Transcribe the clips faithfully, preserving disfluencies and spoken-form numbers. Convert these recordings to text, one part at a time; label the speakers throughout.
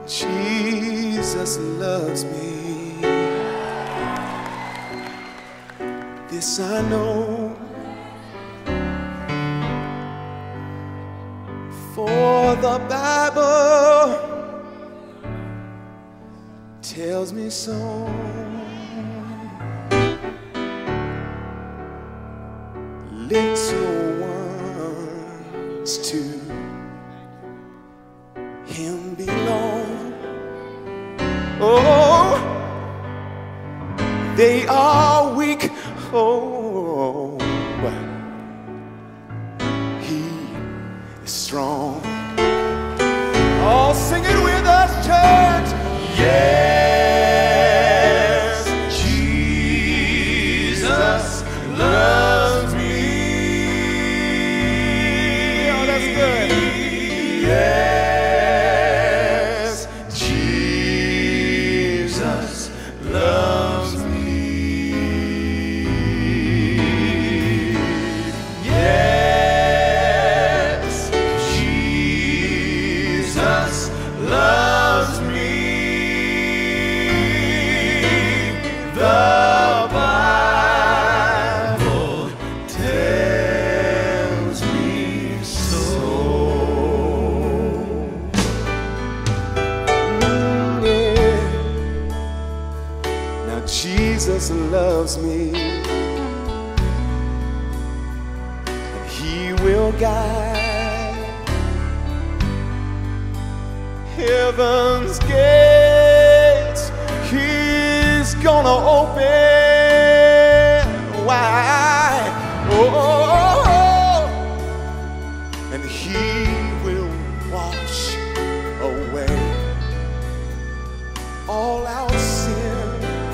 Speaker 1: Jesus loves me. This I know, for the Bible tells me so. Little ones to Him belong. Oh, they are weak. Oh, but He is strong. Oh, sing it with us, church. Yes, Jesus loves me. Oh, that's good. Yes, Jesus loves me. Loves me. The Bible tells me so. Mm, yeah. Now Jesus loves me, and He will guide heaven's gates. He's gonna open wide, oh, and He will wash away all our sin,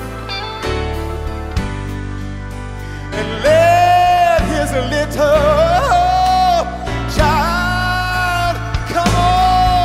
Speaker 1: and let His little child come on.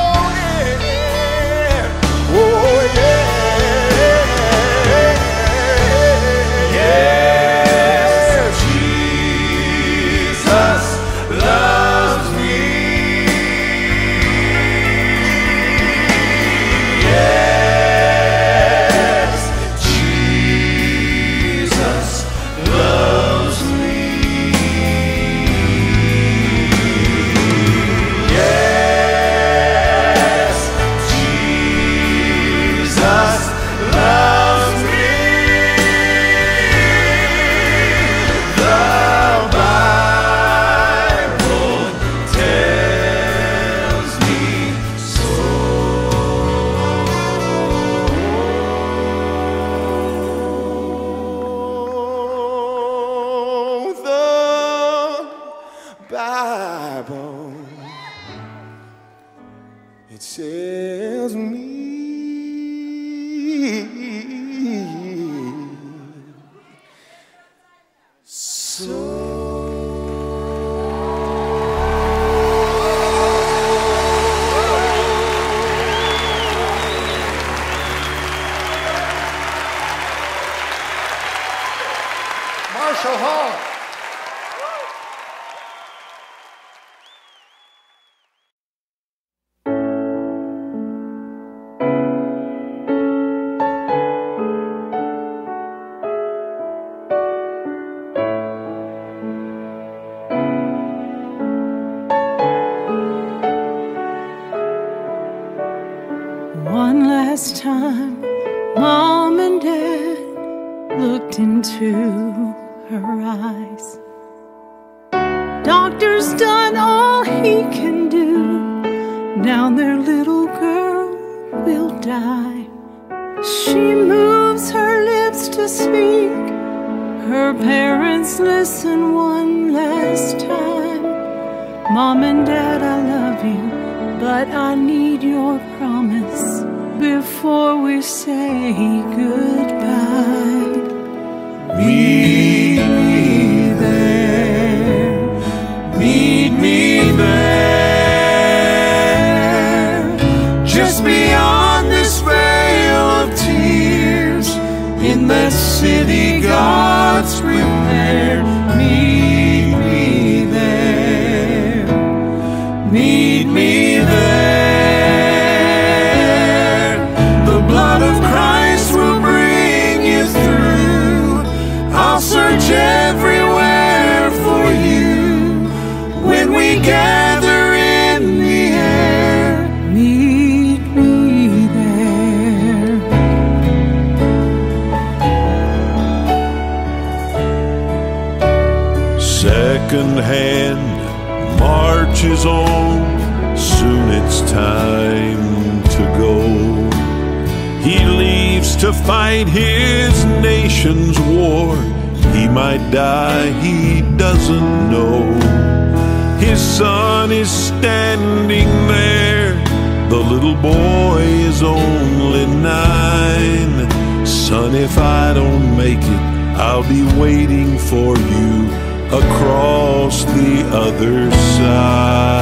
Speaker 1: Bible, it tells me so.
Speaker 2: Marshall Hall.
Speaker 3: One last time, Mom and Dad looked into her eyes. Doctor's done all he can do. Now their little girl will die. She moves her lips to speak. Her parents listen one last time. Mom and Dad, I love you, but I need your promise before we say goodbye.
Speaker 1: Meet me there, meet me there, just beyond this veil of tears, in that city God's prepared. Meet me there, meet me there. gather in the air.
Speaker 3: Meet me there.
Speaker 1: Second hand marches on, soon it's time to go. He leaves to fight his nation's war. He might die, he doesn't know. His son is standing there, the little boy is only nine. Son, if I don't make it, I'll be waiting for you across the other side.